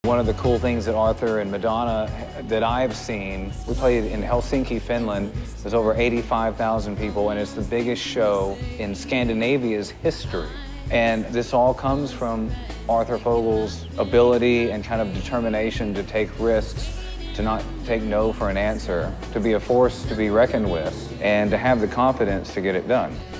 One of the cool things that Arthur and Madonna that I've seen, we played in Helsinki, Finland. There's over 85,000 people, and it's the biggest show in Scandinavia's history. And this all comes from Arthur Fogel's ability and kind of determination to take risks, to not take no for an answer, to be a force to be reckoned with, and to have the confidence to get it done.